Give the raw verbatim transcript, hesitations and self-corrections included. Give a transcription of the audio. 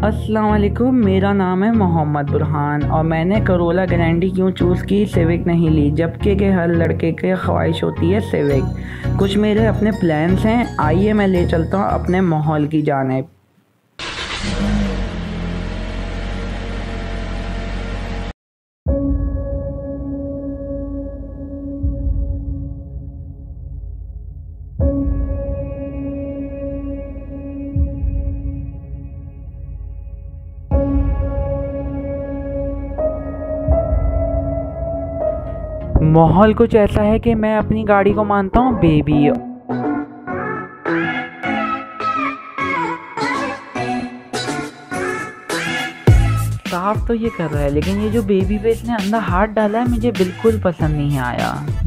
अस्सलाम वालेकुम, मेरा नाम है मोहम्मद बुरहान और मैंने करोला ग्रैंडी क्यों चूज़ की, सिविक नहीं ली, जबकि कि हर लड़के की ख्वाहिश होती है सिविक। कुछ मेरे अपने प्लान्स हैं, आइए मैं ले चलता हूँ अपने माहौल की जानिब। माहौल कुछ ऐसा है कि मैं अपनी गाड़ी को मानता हूँ बेबी। साफ तो ये कर रहा है, लेकिन ये जो बेबी पे इसने अंदर हाथ डाला है मुझे बिल्कुल पसंद नहीं आया।